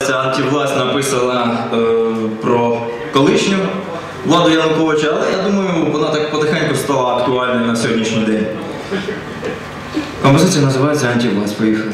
Антивласть написана про колишню владу Януковича, але я думаю, вона так потихеньку стала актуальною на сьогоднішній день. Композиція називається «Антивласть». Поїхали.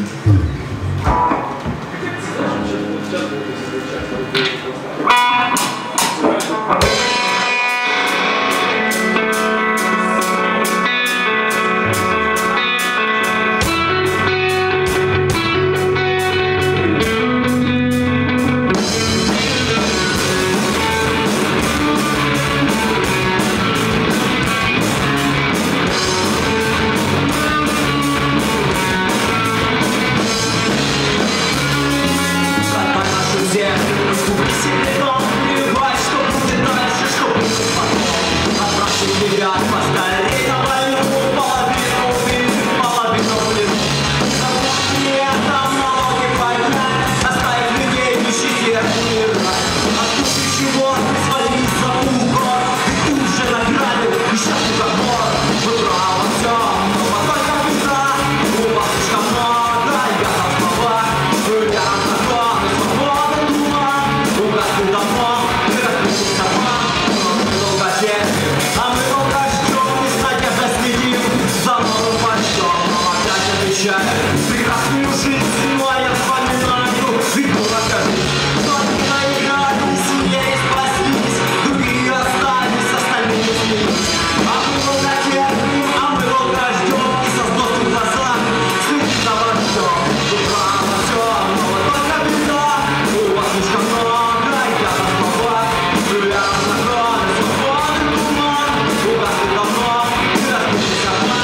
Прекрасную жизнь, но я вспоминаю, ведь расскажи, только наиграть, сильнее спастись, другие остались, остальные снились. А мы долго терпим, а мы долго ждем, и со слез в глазах следит за вождем. Утро на темного, только беда, у вас слишком много, я на словах, живя на кроме, свободный туман, угасли давно, ты разбудишь одна.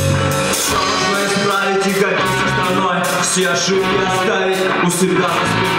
Все ошибки оставить у себя за спиной.